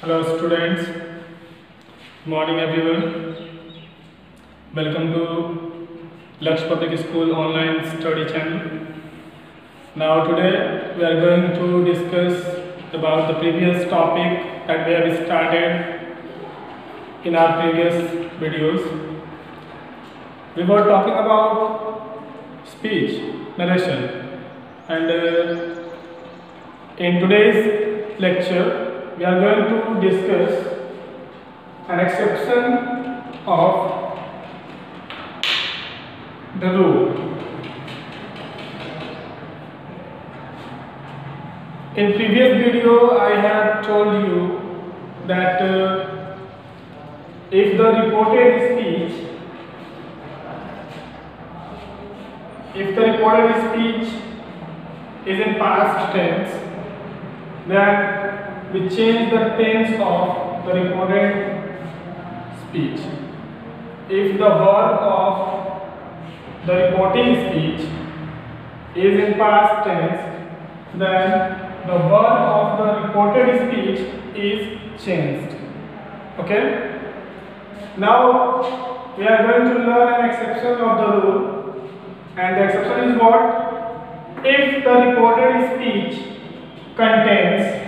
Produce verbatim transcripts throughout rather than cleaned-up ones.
Hello students, morning everyone. Welcome to Laksh Public School online study channel. Now today we are going to discuss about the previous topic that we have started in our previous videos. We were talking about speech narration, and uh, in today's lecture we are going to discuss an exception of the rule. In previous video I have told you that uh, if the reported speech if the reported speech is in past tense, then we change the tense of the reported speech. If the verb of the reporting speech is in past tense, then the verb of the reported speech is changed. Okay? Now we are going to learn an exception of the rule, and the exception is what? If the reported speech contains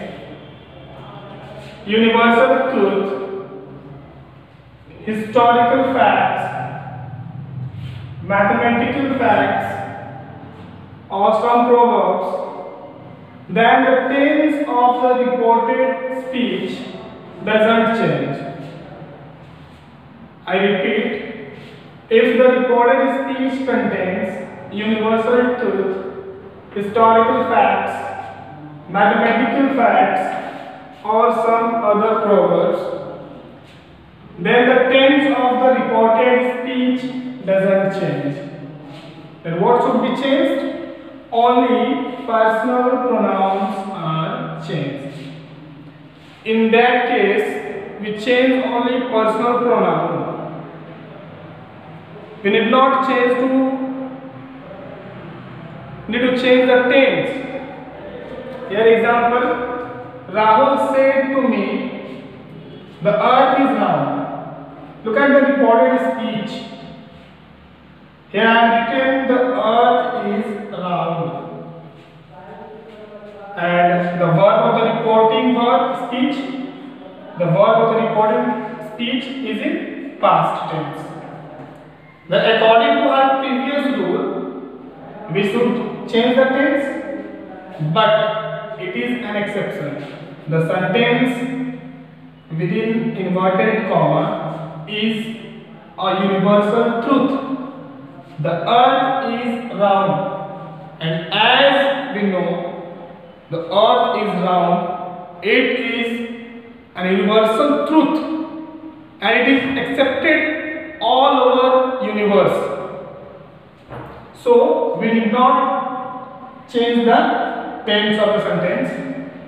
universal truth, historical facts, mathematical facts, or some proverbs, then the tense of the reported speech doesn't change. I repeat, if the reported speech contains universal truth, historical facts, mathematical facts, or some other proverbs, then the tense of the reported speech doesn't change. Then what should be changed? Only personal pronouns are changed. In that case, we change only personal pronoun. We need not change to need to change the tense. Here example, Rahul said to me, the earth is round. Look at the reported speech. Here I have written the earth is round. And the verb of the reporting verb speech, the verb of the reporting speech is in past tense. Then according to our previous rule, we should change the tense, but it is an exception. The sentence within inverted comma is a universal truth. The earth is round, and as we know, the earth is round, it is an universal truth, and it is accepted all over universe. So we need not change the tense of the sentence.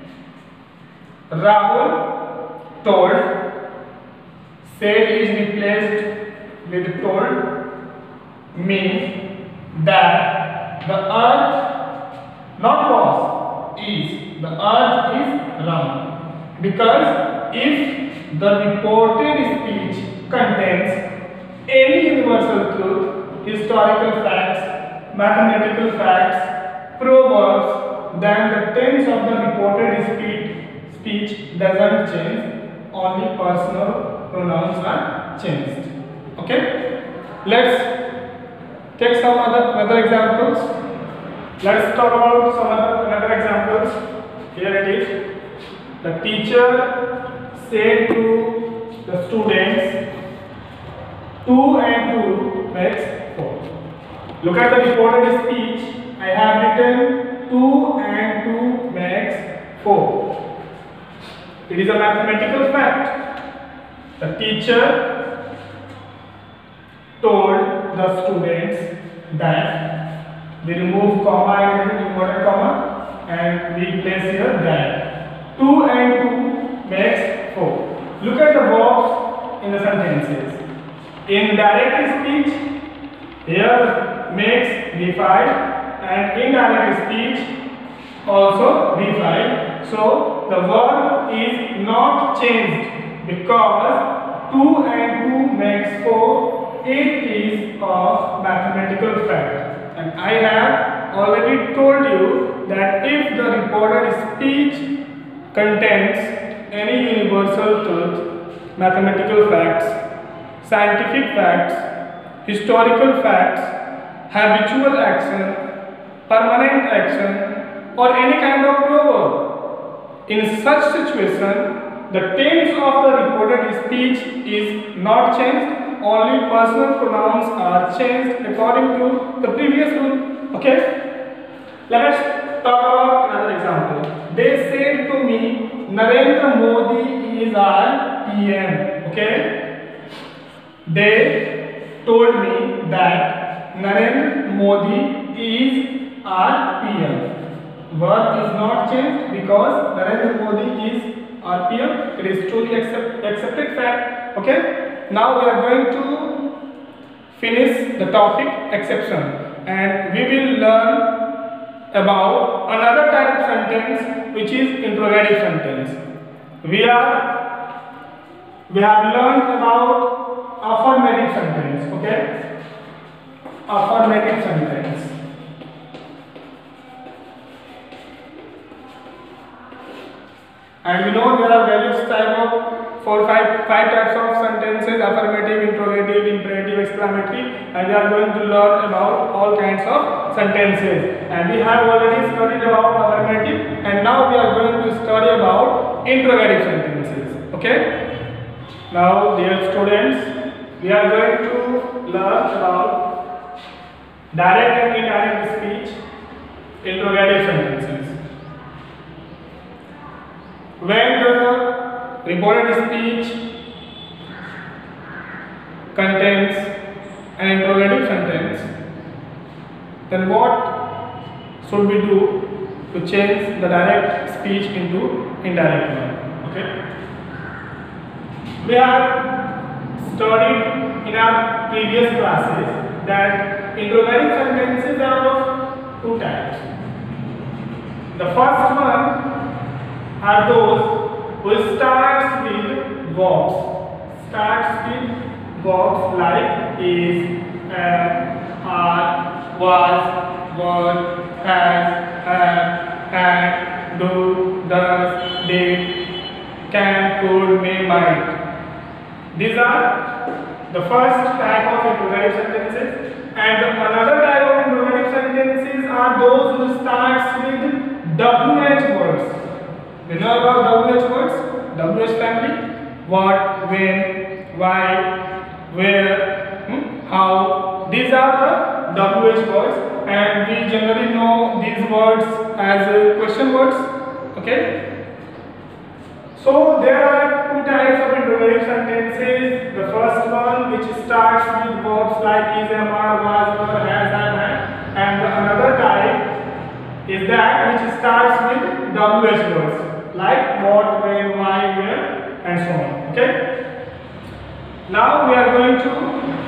Rahul told, said is replaced with told, means that the earth not was is the earth is round, because if the reported speech contains any universal truth, historical facts, mathematical facts, proverbs, then the tense of the reported speech speech doesn't change, only personal pronouns are changed. Okay? Let's take some other, other examples. Let's talk about some other another examples. Here it is. The teacher said to the students, two and two makes four. Look at the reported speech. I have written two and two makes four. It is a mathematical fact. The teacher told the students that we remove comma and inverted comma and we place here that two and two makes four. Look at the verbs in the sentences. In direct speech, here makes V five, and indirect speech also V five. So the verb is not changed because two and two makes four. It is a mathematical fact, and I have already told you that if the reported speech contains any universal truth, mathematical facts, scientific facts, historical facts, habitual action, permanent action, or any kind of proverb, in such situation, the tense of the reported speech is not changed. Only personal pronouns are changed according to the previous rule. Okay? Let us talk about another example. They said to me, Narendra Modi is our P M. Okay? They told me that Narendra Modi is our P M. Verb is not changed because Narendra Modi is our P M. It is truly accept, accepted fact. Okay? Now we are going to finish the topic exception, and we will learn about another type of sentence, which is interrogative sentence. We are we have learned about affirmative sentence. Okay? Affirmative sentence. And we know there are various type of four, five, five types of sentences: affirmative, interrogative, imperative, exclamatory, and we are going to learn about all kinds of sentences. And we have already studied about affirmative, and now we are going to study about interrogative sentences. Okay? Now, dear students, we are going to learn about direct and indirect speech, interrogative sentences. When the reported speech contains an interrogative sentence, then what should we do to change the direct speech into indirect one? Okay? We have studied in our previous classes that interrogative sentences are of two types. The first one are those who starts with verbs, starts with verbs like is, am, are, was, were, has, have, had, do, does, did, can, could, may, might. These are the first type of interrogative sentences, and another type of interrogative sentences are those who starts with W H words. You know about W H words? W H family. What, when, why, where, hmm, how. These are the W H words, and we generally know these words as uh, question words. Okay? So there are two types of interrogative sentences. The first one, which starts with verbs like is, am, are, was, were, has, have, had, and the another type is that which starts with W H words like what, when, why, where, and so on. Okay? Now we are going to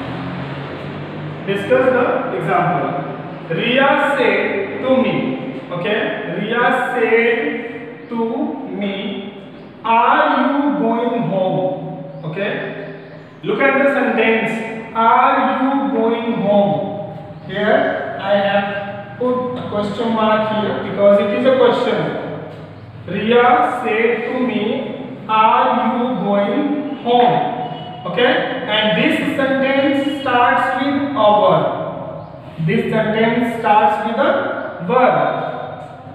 discuss the example. Riya said to me. Okay? Riya said to me, are you going home? Okay? Look at the sentence. Are you going home? Here I have put a question mark here because it is a question. Riya said to me, are you going home? Okay? And this sentence starts with a verb. This sentence starts with a verb.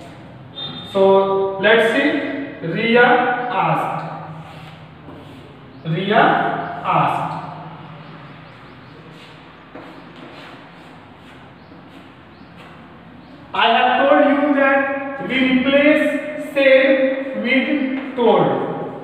So let's see. Riya asked. Riya asked. I have told you that we replace said with told.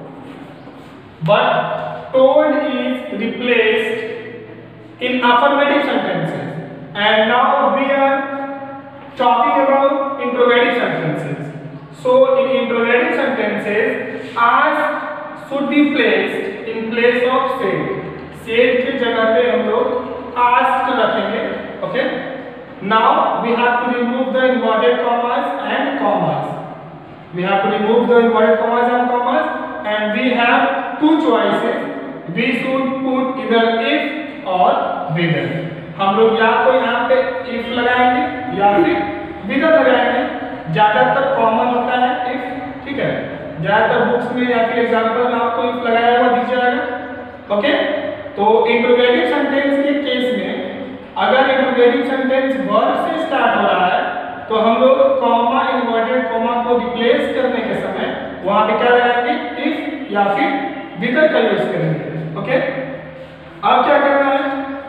But told is replaced in affirmative sentences. And now we are talking about interrogative sentences. So in interrogative sentences, asked should be placed in place of said. Said के जगह पे हम लोग asked रखेंगे. Okay? Now we have to remove the inverted commas and commas. We have to remove the inverted commas and commas, and we have two choices. We should put either if or whether. हम लोग या तो यहाँ पे if लगाएंगे या फिर whether लगाएंगे। ज़्यादातर कॉमन होता है if, ठीक है। ज़्यादातर बुक्स में या फिर एग्जाम्पल में आपको if लगाया हुआ दिख जाएगा। ओके, तो इंट्रोगेटिव सेंटेंस के केस में अगर इंट्रोगेटिव सेंटेंस वर्ब से स्टार्ट हो रहा है तो हम लोग कॉमा इन्वर्टेड कॉमा को रिप्लेस करने के समय वहां पे क्या लगाएंगे, इफ या फिर विदर का यूज करेंगे। ओके, अब क्या करना है,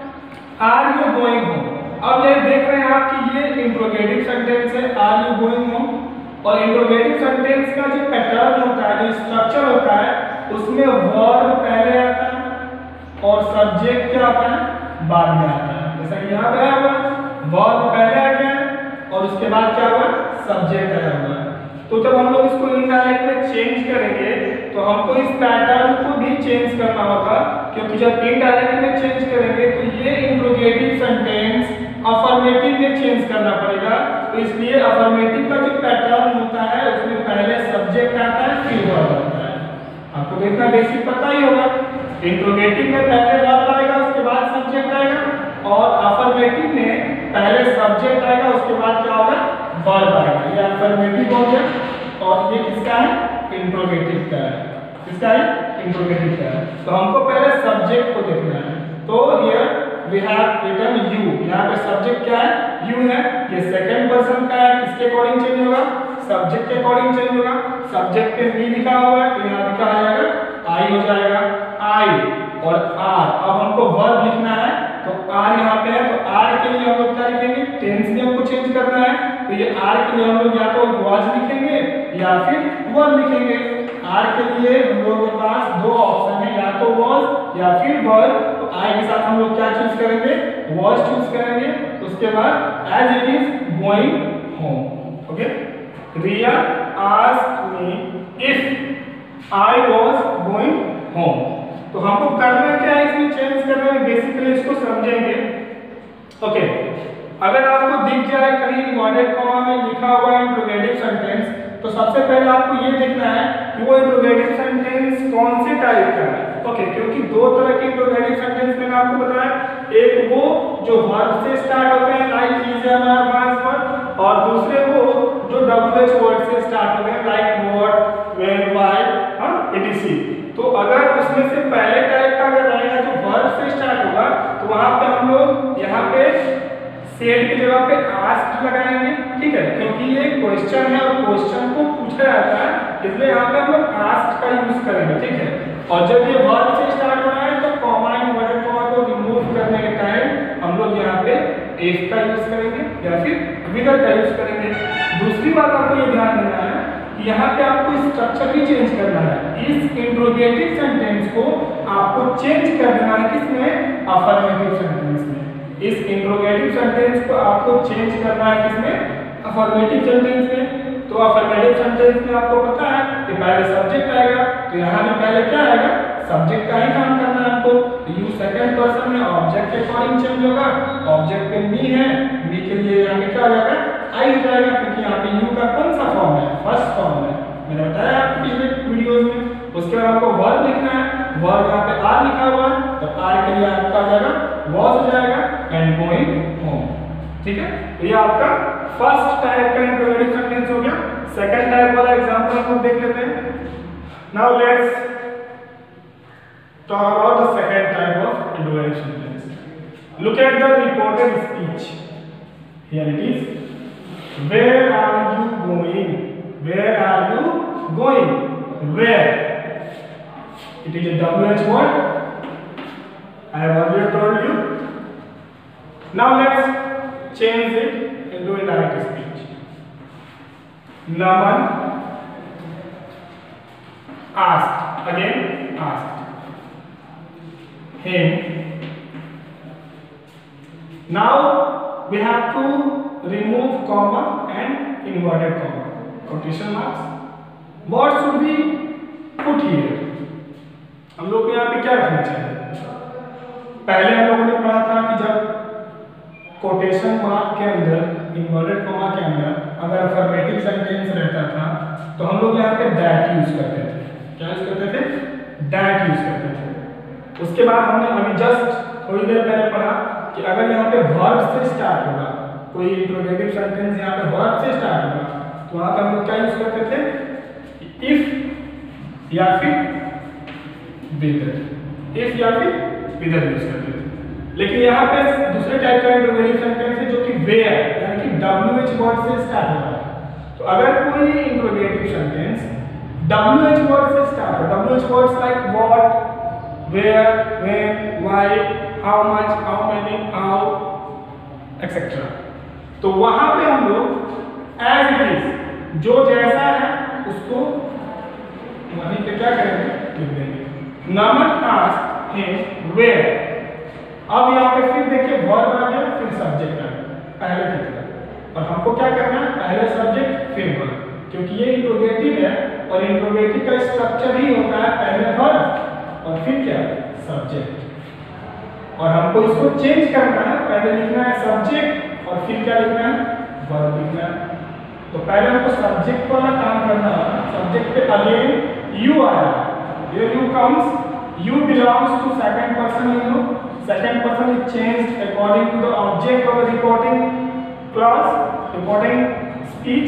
आर यू गोइंग होम। अब ये देख रहे हैं आप कि ये इंट्रोगेटिव सेंटेंस है, आर यू गोइंग होम, और इंट्रोगेटिव सेंटेंस का जो पैटर्न होता है, जो स्ट्रक्चर होता है, उसमें वर्ब पहले आता है और सब्जेक्ट क्या आता है, बाद में आता है। जैसा कि यहाँ पे आया हुआ वर्ब पहले आ गया और उसके बाद क्या हुआ, सब्जेक्ट आया हुआ है। तो जब हम लोग इसको इनडायरेक्ट में चेंज करेंगे तो हमको इस पैटर्न को भी चेंज करना होगा, क्योंकि जब इनडायरेक्ट में चेंज करेंगे तो ये इंट्रोगेटिव सेंटेंस अफर्मेटिव में चेंज करना पड़ेगा। तो इसलिए अफर्मेटिव का जो पैटर्न होता है उसमें पहले सब्जेक्ट आता है फिर वर्ब आता है। आपको तो इतना बेसिक पता ही होगा, इंट्रोगेटिव में पहले वर्ब आएगा उसके बाद सब्जेक्ट आएगा, और अफर्मेटिव में पहले सब्जेक्ट आएगा उसके बाद क्या होगा, वर्ब आएगा। ये अफर्मेटिव हो गया, और ये किसका है, इंट्रोगेटिव का है। किसका है, इंट्रोगेटिव का है। तो हमको पहले सब्जेक्ट को देखना है। तो here we have written you, यहाँ पे सब्जेक्ट क्या है, यू है। ये सेकंड पर्सन का है, किसके अकॉर्डिंग चेंज होगा, सब्जेक्ट के अकॉर्डिंग चेंज होगा। सब्जेक्ट पे मी लिखा हुआ है तो यहाँ पे क्या आ जाएगा, आई हो जाएगा, आई और आर। अब हमको वर्ब लिखना है तो आर यहाँ पे है, तो आर के लिए हम लोग क्या लिखेंगे, टेंस भी हमको चेंज करना है। तो ये आर के लिए हम लोग या तो वाज लिखेंगे या फिर वर लिखेंगे। आर के लिए हम लोगों के पास दो ऑप्शन है, या तो वाज या फिर वर। तो आई के साथ हम लोग क्या चूज करेंगे, वाज चूज करेंगे। उसके बाद as it is going home. Okay, Riya asked me if I was going home. तो हमको करना क्या है, इसमें चेंज करने में बेसिकली इसको समझेंगे। ओके, अगर आपको दिख जाए कहीं इन्वर्टेड कॉमा में लिखा हुआ है इंट्रोगेटिव सेंटेंस, तो सबसे पहले आपको ये देखना है कि वो इंट्रोगेटिव सेंटेंस कौन से टाइप का है। ओके, क्योंकि दो तरह के इंट्रोगेटिव सेंटेंस मैंने आपको बताया, एक वो जो वर्ब से स्टार्ट होते हैं like is am are was were, और दूसरे वो जो डब्ल्यू एच वर्ड से स्टार्ट होते हैं लाइक व्हाट, व्हेन, व्हाई, हां, इटीसी। तो अगर उसमें से पहले टाइप का अगर रहेगा जो वर्ब से स्टार्ट होगा तो वहां पे हम लोग यहाँ पे सेड की जगह पे आस्क्ड लगाएंगे, ठीक है, क्योंकि ये क्वेश्चन है और क्वेश्चन को पूछा जाता है, इसलिए यहाँ पे हम लोग आस्क्ड का यूज करेंगे, ठीक है। और जब ये वर्ब से स्टार्ट हो रहा है तो कॉमा इन्वर्टेड कॉमा को रिमूव करने के टाइम हम लोग यहाँ पे इफ का यूज करेंगे या फिर विदर का यूज करेंगे। दूसरी बात आपको ये ध्यान देना है कि यहाँ पे आपको स्ट्रक्चर भी चेंज करना है। इस इंट्रोगेटिव सेंटेंस को आपको चेंज कर देना है, किसमें, अफर्मेटिव सेंटेंस में। इस इंट्रोगेटिव सेंटेंस को आपको चेंज करना है, किसमें, अफर्मेटिव सेंटेंस में। तो अफर्मेटिव सेंटेंस में आपको पता है कि पहले सब्जेक्ट आएगा, तो यहाँ भी पहले क्या आएगा, सब्जेक्ट का ही काम करना है हमको। यू सेकंड पर्सन में ऑब्जेक्ट के अकॉर्डिंग चेंज होगा, ऑब्जेक्ट पे मी है, मी के लिए यहाँ पे क्या हो जाएगा, आई हो जाएगा, क्योंकि यहाँ पे यू का कौन सा फॉर्म है, फर्स्ट फॉर्म है, मैंने बताया आपको पिछले वीडियोस में। उसके बाद आपको वर्ब लिखना है, वर्ब यहाँ पे आर लिखा हुआ है, तो आर के लिए आपका आ जाएगा वाज हो जाएगा एंड गोइंग होम, ठीक है। तो ये आपका फर्स्ट टाइप का इंट्रोगेटिव सेंटेंस हो गया। सेकंड टाइप वाला एग्जांपल हम देख लेते हैं। Now let's talk about the second type of interrogative sentence. Look at the reported speech. Here it is, where are you going, where are you going, where, it is a W H word, I have already told you. Now let's change it into indirect speech. Naman asked, again asked him. Now we have to remove comma and inverted comma, quotation marks. What should we put here? हम लोग को यहाँ पे क्या रखना चाहिए? पहले हम लोगों ने पढ़ा था कि जब कोटेशन मार्क के अंदर, इन्वर्टेड कॉमा के अंदर अगर अफर्मेटिव सेंटेंस रहता था तो हम लोग यहाँ पे दैट यूज करते थे। क्या यूज करते थे? दैट यूज करते थे। उसके बाद हमने अभी जस्ट थोड़ी देर पहले पढ़ा कि अगर यहाँ पे वर्ब से स्टार्ट होगा, कोई इंट्रोगेटिव सेंटेंस यहाँ पे वर्ब से स्टार्ट होगा, तो वहाँ पे हम लोग क्या यूज करते थे? इफ या फिर विदर, इफ या फिर विदर यूज करते थे। लेकिन यहाँ पे दूसरे टाइप का इंट्रोगेटिव सेंटेंस है जो कि वेयर यानी कि डब्ल्यू एच वर्ड से स्टार्ट हो रहा है। तो अगर कोई interrogative sentence W H word से स्टार्ट हो, W H words like what, where, when, why, how much, how many, how etcetera, तो वहां पे हम लोग एज इट इज जो जैसा है उसको वहीं पे क्या करेंगे? लिख देंगे। Naman asked him where. अब यहाँ पे फिर देखिए वर्ब आ गया, फिर सब्जेक्ट आ गया पहले की तरह, और हमको क्या करना है? पहले सब्जेक्ट फिर वर्ब, क्योंकि ये इंट्रोगेटिव है और इंट्रोगेटिव का स्ट्रक्चर ही होता है पहले वर्ब और फिर क्या? सब्जेक्ट। और हमको इसको चेंज करना है, पहले लिखना है सब्जेक्ट और फिर क्या लिखना है? वर्ब लिखना है। तो पहले हमको सब्जेक्ट वाला काम करना है। सब्जेक्ट पे अगेन यू आया, ये you comes, you belongs to second person, you know, second person is changed according to the object of the reporting clause, reporting speech.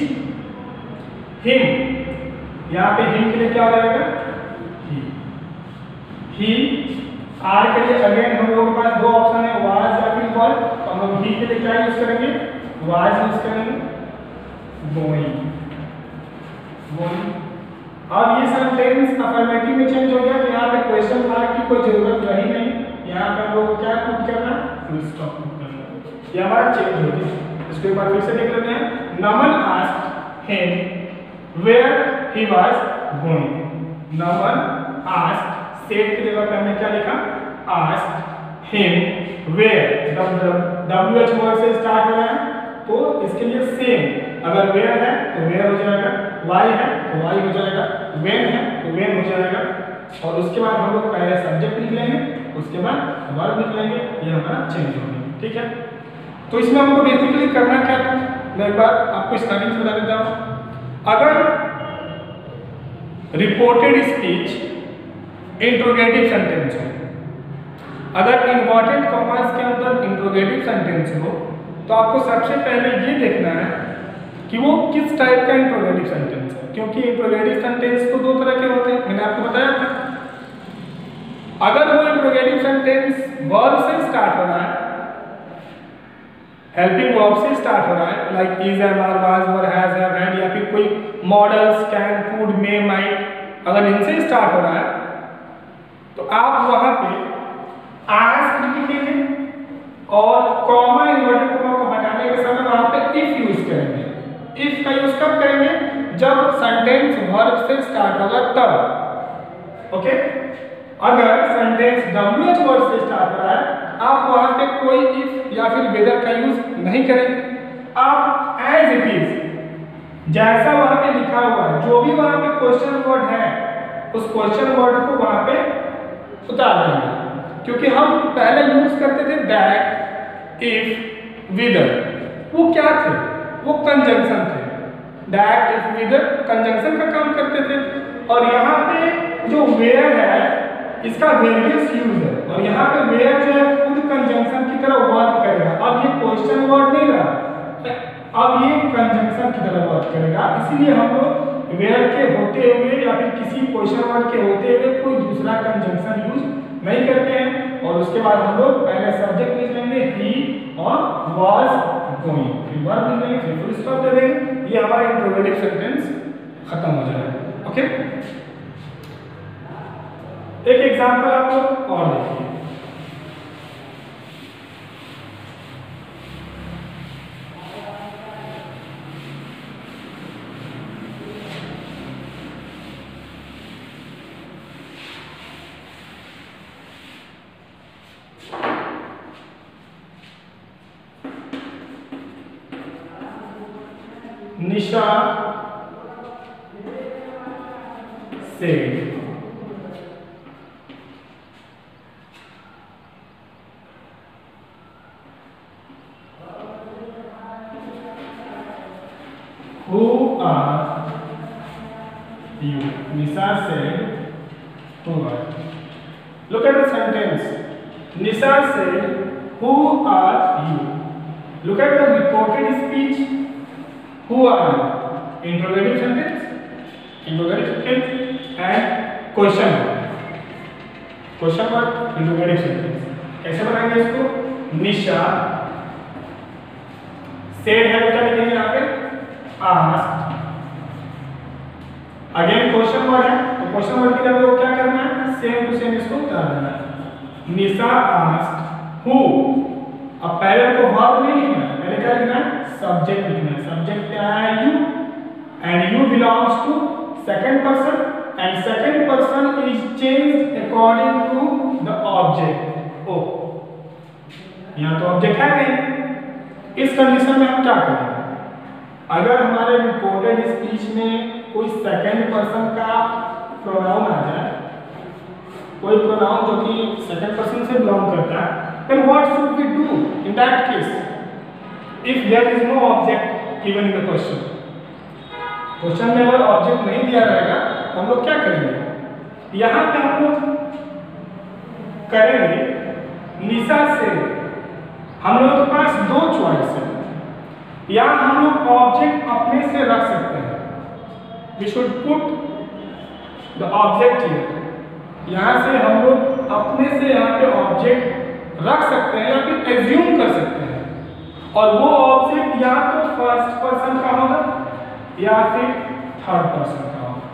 him, यहाँ पे him के लिए क्या हो जाएगा? he, he, r के लिए अगेन हम लोगों के पास दो ऑप्शन है, was या फिर were, तो हम लोग he के लिए क्या यूज करेंगे? was यूज करेंगे। going, going। अब ये सेंटेंस अफर्मेटिव में चेंज हो गया, तो यहाँ पे क्वेश्चन मार्क की कोई जरूरत रही नहीं। यहाँ पे हम लोग को क्या पुट करना? फुल स्टॉप पुट करना। ये हमारा चेंज हो गया। इसको एक बार फिर से देख लेते हैं। Naman asked him where he was going. Naman asked, said की जगह पे हमने क्या लिखा? Asked him where. W H word से स्टार्ट हो रहा है तो इसके लिए सेम, अगर वेयर है तो वेयर हो जाएगा, वाई है तो वाई हो जाएगा, वेन है तो वेन हो जाएगा, और उसके बाद हम लोग पहले सब्जेक्ट लिख लेंगे, उसके बाद वर्ब लिख लेंगे। ये हमारा चेंज हो गया, ठीक है। तो इसमें हमको बेसिकली करना क्या था, मैं एक बार आपको स्टार्टिंग से बता देता हूँ। अगर रिपोर्टेड स्पीच इंट्रोगेटिव सेंटेंस हो, अगर इन्वर्टेड कॉमास के अंदर इंट्रोगेटिव सेंटेंस हो, तो आपको सबसे पहले ये देखना है कि वो किस टाइप का इंट्रोगेटिव सेंटेंस है, क्योंकि इंट्रोगेटिव सेंटेंस तो दो तरह के होते हैं, मैंने आपको बताया था। अगर वो इंट्रोगेटिव सेंटेंस वर्ब से स्टार्ट हो रहा है, हेल्पिंग वर्ब से स्टार्ट हो रहा है, like is, am, are, was, were, has, have, had, या फिर कोई modals, can, could, may, might, अगर इनसे स्टार्ट हो रहा है तो आप वहां पे आस्क्ड लिखेंगे और कॉमा, इन्वर्टेड कॉमा को हटाने के समय वहां पे इफ यूज करेंगे। इफ का यूज कब करेंगे? जब सेंटेंस वर्ब से स्टार्ट होगा तब, ओके। अगर सेंटेंस डब्ल्यू एच वर्ड से स्टार्ट हो रहा है, आप वहां पे कोई इफ या फिर वेदर का यूज नहीं करेंगे। आप एज इट इज, जैसा वहां पे लिखा हुआ है, जो भी वहां पे क्वेश्चन वर्ड है, उस क्वेश्चन वर्ड को वहां पे उतार देंगे, क्योंकि हम पहले यूज करते थे दैट, इफ, विदर, वो क्या थे? वो कंजंक्शन थे। दैट, इफ, विदर कंजंक्शन का काम करते थे, और यहाँ पे जो वेयर है इसका वेरियस यूज है, और यहाँ पे वेयर जो है खुद कंजंक्शन की तरह वर्क करेगा। अब ये क्वेश्चन वर्ड नहीं रहा, अब ये कंजंक्शन की तरह वर्क करेगा। इसीलिए हम लोग वेयर के होते हुए या फिर किसी क्वेश्चन वर्ड के होते हुए कोई दूसरा कंजंक्शन यूज नहीं करते हैं। और उसके बाद हम लोग पहले सब्जेक्ट लिख लेंगे ही और वाज गोइंग, फिर वर्ब लिख लेंगे, फिर फुल स्टॉप दे देंगे। ये हमारा इंट्रोगेटिव सेंटेंस खत्म हो जाएगा, ओके। एक एग्जांपल आप लोग और देखिए। निशा से who are you? Nisha said, who are you? Look at the sentence. Nisha said, who are you? Look at the reported speech. Who are you? Interrogative sentence, interrogative sentence and question mark. Question mark, interrogative sentence. कैसे बनाएंगे इसको? निशा said है तो क्या लिखेंगे यहाँ पे? asked. Again question word है तो क्वेश्चन वर्ड की जगह वो क्या करना है? सेम टू सेम इसको उतार देना है. निशा asked who. अब पहले को वर्ब नहीं लिखना है, पहले क्या लिखना है? सब्जेक्ट लिखना है. सब्जेक्ट क्या है? You. And you belongs to second person and second person is changed according to the object. ओ यहाँ तो ऑब्जेक्ट है नहीं. इस कंडीशन में हम क्या करेंगे? अगर हमारे रिपोर्टेड स्पीच में कोई सेकंड पर्सन का प्रोनाउन आ जाए, कोई प्रोनाउन जो कि सेकंड पर्सन से बिलोंग करता है, then what should we do in that case if there is no object given in the question? Question में अगर ऑब्जेक्ट नहीं दिया रहेगा तो हम लोग क्या करेंगे? यहाँ पे हम लोग करेंगे निशा से. हम लोगों के पास दो चॉइस है. या हम लोग ऑब्जेक्ट अपने से रख सकते हैं. We should put the object here. यहाँ से हम लोग अपने से यहाँ पे ऑब्जेक्ट रख सकते हैं या फिर एज्यूम कर सकते हैं. और वो ऑब्जेक्ट या तो फर्स्ट पर्सन का होगा या फिर थर्ड पर्सन का होगा.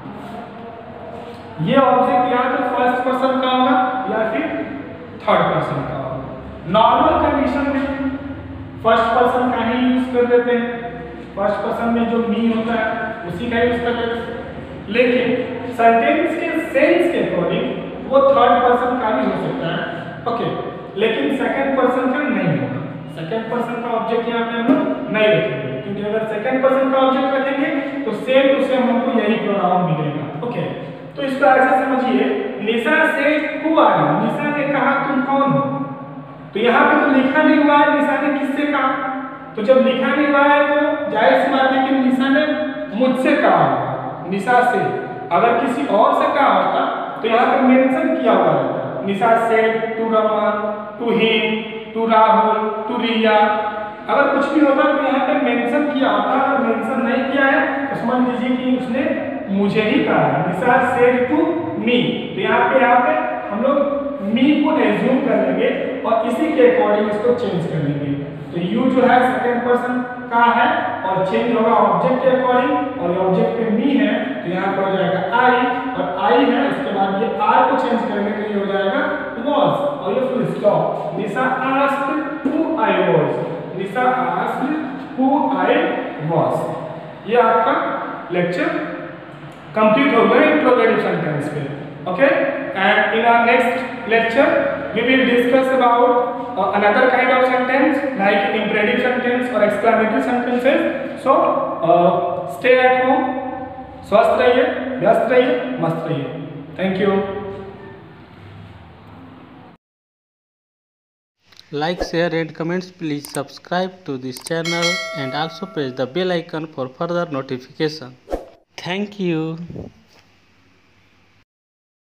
ये ऑब्जेक्ट या तो फर्स्ट पर्सन का होगा या फिर थर्ड पर्सन का होगा. नॉर्मल कंडीशन में फर्स्ट पर्सन का ही यूज कर देते हैं. फर्स्ट पर्सन में जो मी होता है उसी का यूज कर देते हैं. लेकिन सेंटेंस के सेंस के अकॉर्डिंग वो थर्ड पर्सन का भी हो सकता है. ओके, लेकिन सेकंड पर्सन का नहीं होगा. सेकंड पर्सन का ऑब्जेक्ट यहाँ पे हम लोग नहीं रखेंगे, क्योंकि अगर सेकंड पर्सन का ऑब्जेक्ट रखेंगे तो सेम टू सेम हमको यही प्रोनाउन मिलेगा. ओके, तो इसको ऐसे समझिए. निशा से हु आर यू. निशा ने कहा तुम कौन हो. तो यहाँ पे तो लिखा नहीं हुआ है निशा ने किससे कहा. तो जब लिखा नहीं हुआ है तो जाहिर सी बात है कि निशा ने मुझसे कहा होगा. निशा से अगर किसी और से कहा होता तो यहाँ पे मेंशन किया हुआ रहता. Nisha said to Raman, to him, to Rahul, to Riya. अगर कुछ भी होता तो यहाँ पे मेंशन किया होता. अगर मेंशन नहीं किया है तो समझ लीजिए कि उसने मुझे ही कहा है. Nisha said to me. तो यहाँ पे यहाँ पे हम लोग मी को एज्यूम कर लेंगे और इसी के अकॉर्डिंग इसको चेंज कर लेंगे. तो यू जो है सेकंड पर्सन का है और चेंज होगा ऑब्जेक्ट के अकॉर्डिंग. और ऑब्जेक्ट पे मी है तो यहाँ पर हो जाएगा आई. और आई है उसके बाद ये आर को चेंज करेंगे तो ये हो जाएगा was. और ये full stop. Nisha asked who I was. निशा asked who I was. ये आपका लेक्चर कंप्लीट हो गया इंट्रोगेटिव सेंटेंस पे. Okay, and in our next lecture we will discuss about uh, another kind of sentence like imperative sentence or exclamatory sentences. So uh, stay at home. स्वस्थ रहिए, व्यस्त रहिए, मस्त रहिए. Thank you. Like, share and comments. Please subscribe to this channel and also press the bell icon for further notification. Thank you.